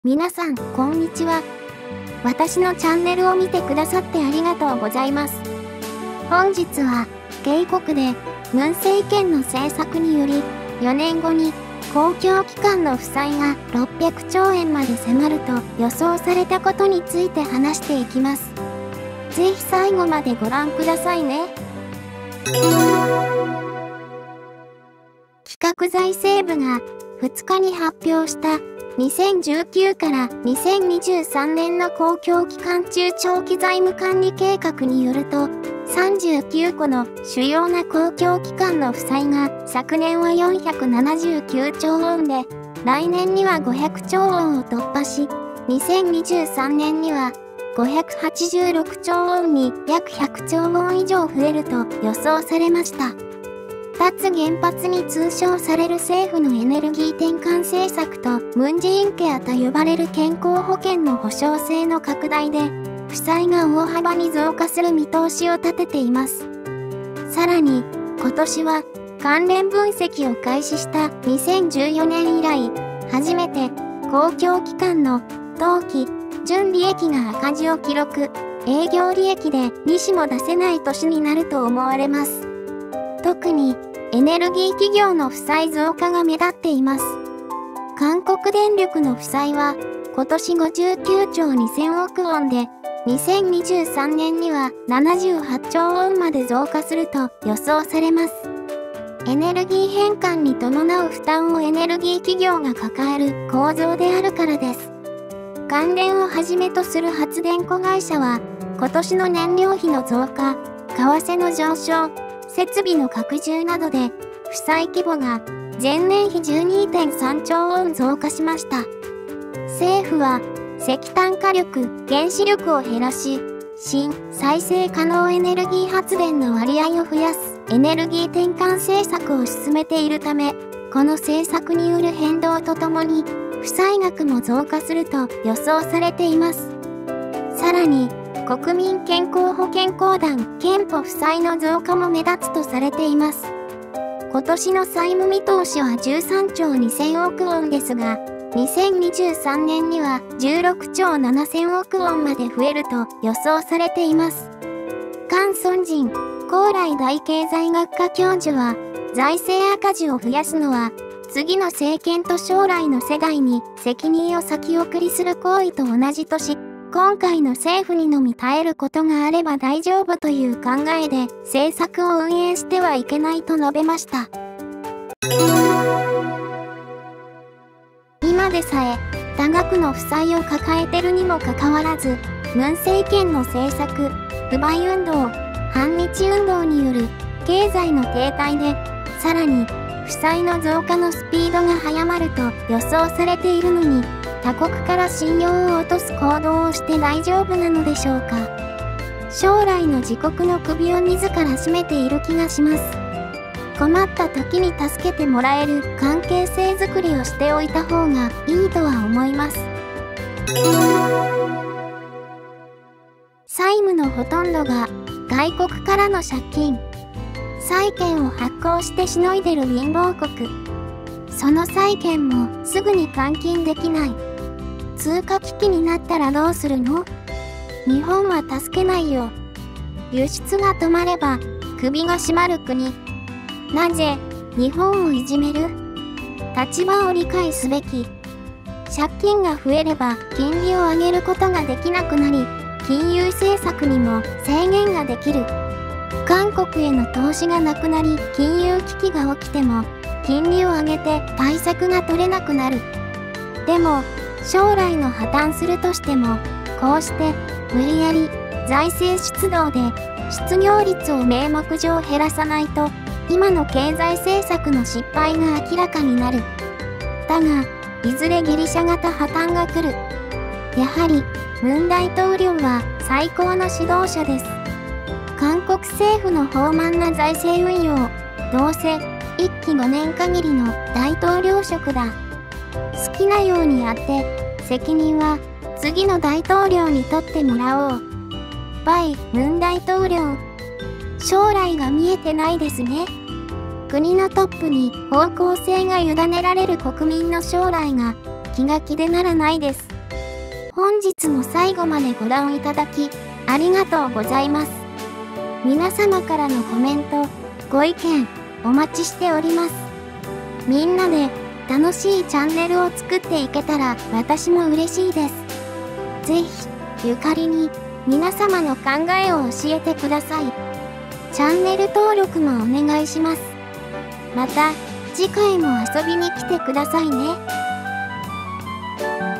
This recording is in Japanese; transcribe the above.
皆さん、こんにちは。私のチャンネルを見てくださってありがとうございます。本日は、渓谷で、ムン政権の政策により、4年後に、公共機関の負債が600兆円まで迫ると予想されたことについて話していきます。ぜひ最後までご覧くださいね。企画財政部が2日に発表した2019から2023年の公共機関中長期財務管理計画によると、39個の主要な公共機関の負債が昨年は479兆ウォンで、来年には500兆ウォンを突破し、2023年には586兆ウォンに約100兆ウォン以上増えると予想されました。脱原発に通称される政府のエネルギー転換政策とムンジェインケアと呼ばれる健康保険の保証制の拡大で、負債が大幅に増加する見通しを立てています。さらに、今年は関連分析を開始した2014年以来、初めて公共機関の当期純利益が赤字を記録、営業利益で利子も出せない年になると思われます。特にエネルギー企業の負債増加が目立っています。韓国電力の負債は今年59兆2000億ウォンで、2023年には78兆ウォンまで増加すると予想されます。エネルギー変換に伴う負担をエネルギー企業が抱える構造であるからです。関連をはじめとする発電子会社は、今年の燃料費の増加、為替の上昇、設備の拡充などで、負債規模が前年比 12.3 兆ウォン増加しました。政府は、石炭火力、原子力を減らし、新再生可能エネルギー発電の割合を増やすエネルギー転換政策を進めているため、この政策による変動とともに、負債額も増加すると予想されています。さらに、国民健康保険公団健保負債の増加も目立つとされています。今年の債務見通しは13兆2000億ウォンですが、2023年には16兆7000億ウォンまで増えると予想されています。カン・ソンジン、高麗大経済学科教授は、財政赤字を増やすのは、次の政権と将来の世代に責任を先送りする行為と同じとし、今回の政府にのみ耐えることがあれば大丈夫という考えで政策を運営してはいけないと述べました。今でさえ多額の負債を抱えてるにもかかわらず、ムン政権の政策、不買運動、反日運動による経済の停滞で、さらに負債の増加のスピードが速まると予想されているのに、他国から信用を落とす行動をして大丈夫なのでしょうか。将来の自国の首を自ら絞めている気がします。困った時に助けてもらえる関係性づくりをしておいた方がいいとは思います。債務のほとんどが外国からの借金。債券を発行してしのいでる貧乏国。その債券もすぐに換金できない。通貨危機になったらどうするの？日本は助けないよ。輸出が止まれば首が締まる国。なぜ日本をいじめる？立場を理解すべき。借金が増えれば金利を上げることができなくなり、金融政策にも制限ができる。韓国への投資がなくなり、金融危機が起きても金利を上げて対策が取れなくなる。でも将来の破綻するとしても、こうして無理やり財政出動で失業率を名目上減らさないと、今の経済政策の失敗が明らかになる。だが、いずれギリシャ型破綻が来る。やはり、ムン大統領は最高の指導者です。韓国政府の放漫な財政運用、どうせ1期5年限りの大統領職だ。好きなようにやって、責任は次の大統領に取ってもらおう。バイ・ムン大統領。将来が見えてないですね。国のトップに方向性が委ねられる国民の将来が気が気でならないです。 本日も最後までご覧いただき、ありがとうございます。皆様からのコメント、ご意見、お待ちしております。みんなで楽しいチャンネルを作っていけたら私も嬉しいです。ぜひ、ゆかりに皆様の考えを教えてください。チャンネル登録もお願いします。また、次回も遊びに来てくださいね。